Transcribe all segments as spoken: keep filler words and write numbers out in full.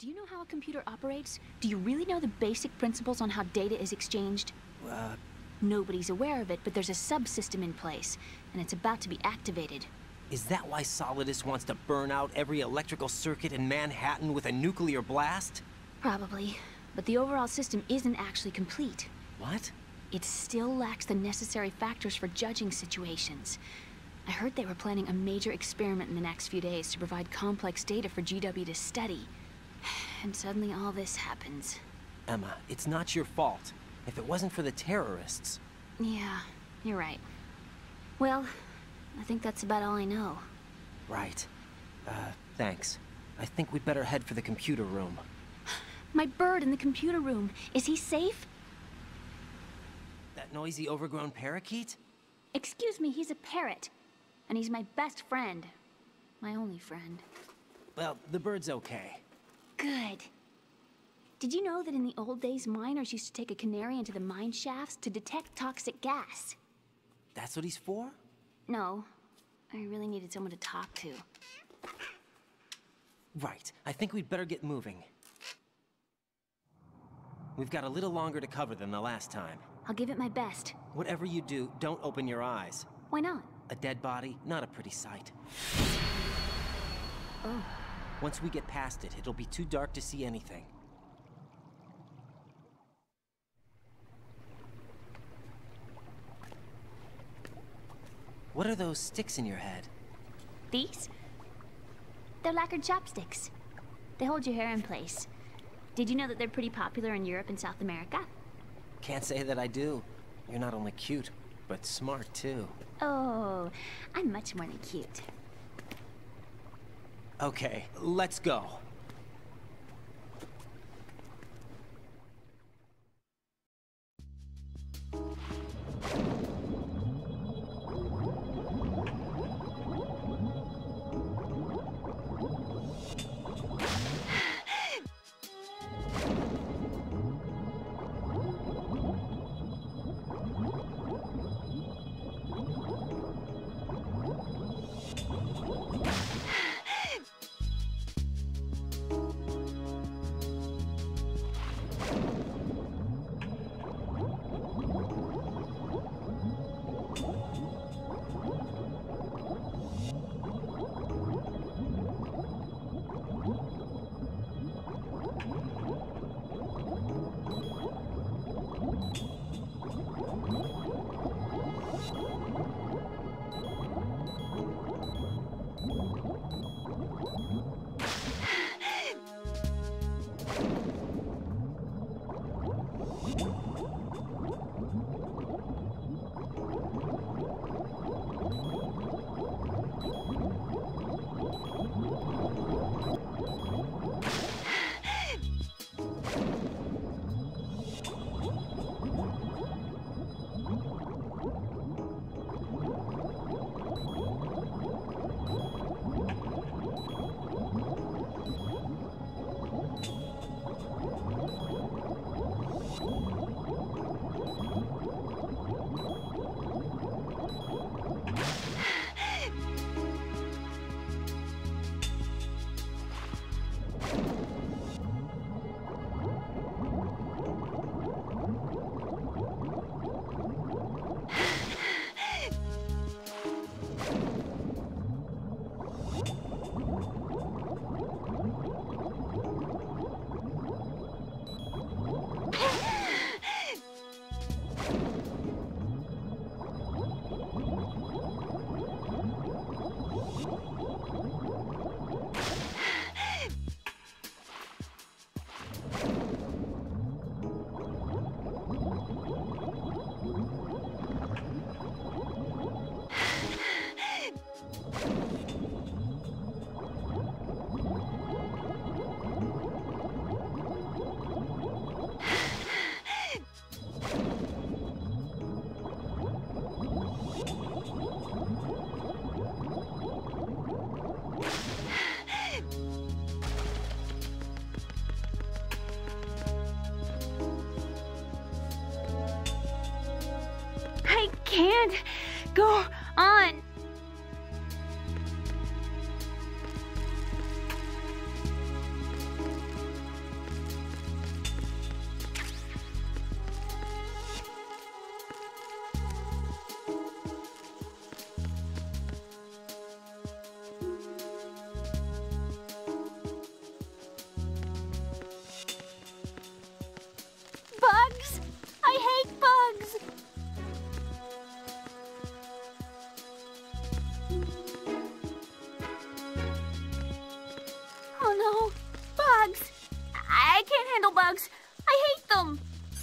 Do you know how a computer operates? Do you really know the basic principles on how data is exchanged? Uh... Nobody's aware of it, but there's a subsystem in place, and it's about to be activated. Is that why Solidus wants to burn out every electrical circuit in Manhattan with a nuclear blast? Probably. But the overall system isn't actually complete. What? It still lacks the necessary factors for judging situations. I heard they were planning a major experiment in the next few days to provide complex data for G W to study. And suddenly all this happens. Emma, it's not your fault. If it wasn't for the terrorists... Yeah, you're right. Well, I think that's about all I know. Right. Uh, thanks. I think we'd better head for the computer room. My bird in the computer room. Is he safe? That noisy, overgrown parakeet? Excuse me, he's a parrot. And he's my best friend. My only friend. Well, the bird's okay. Good. Did you know that in the old days, miners used to take a canary into the mine shafts to detect toxic gas? That's what he's for? No. I really needed someone to talk to. Right. I think we'd better get moving. We've got a little longer to cover than the last time. I'll give it my best. Whatever you do, don't open your eyes. Why not? A dead body, not a pretty sight. Oh. Once we get past it, it'll be too dark to see anything. What are those sticks in your head? These? They're lacquered chopsticks. They hold your hair in place. Did you know that they're pretty popular in Europe and South America? Can't say that I do. You're not only cute, but smart too. Oh, I'm much more than cute. Okay, let's go. Can't go on. bugs! I hate them!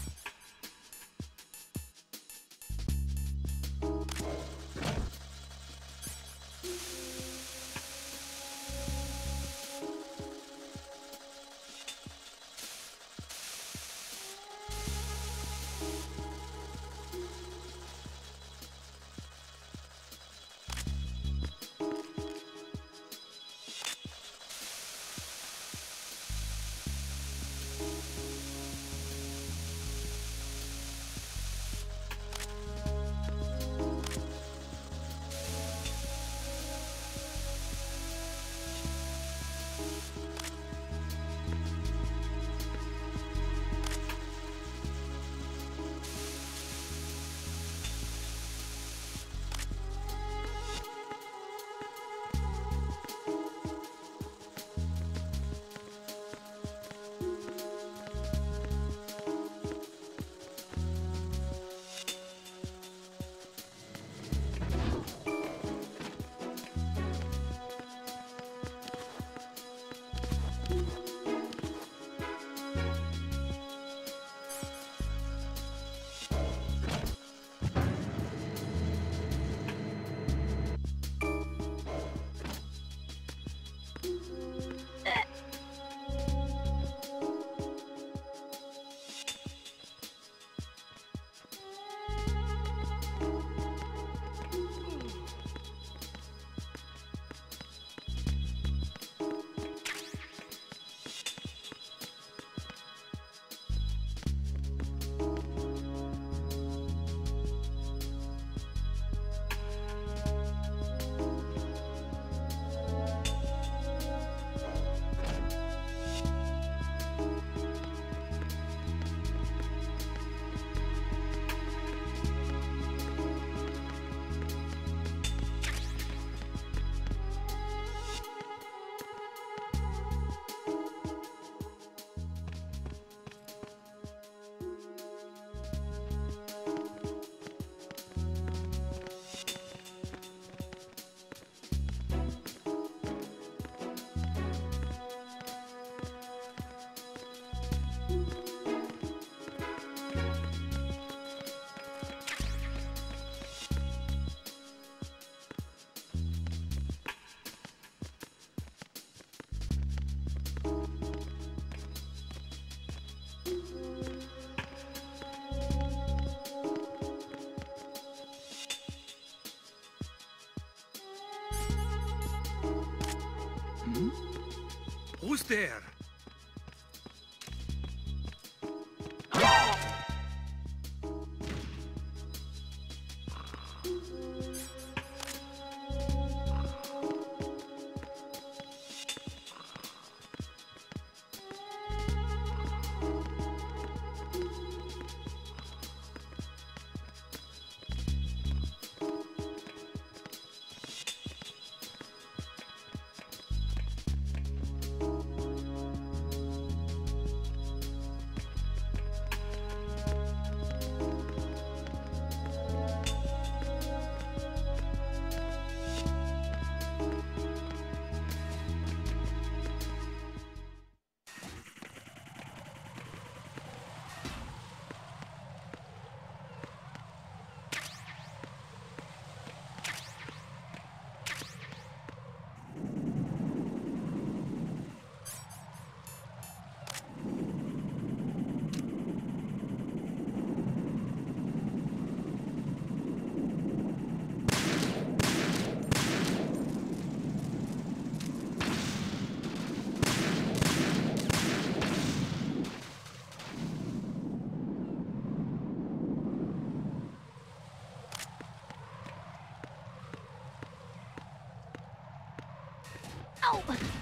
Who's there? Ow!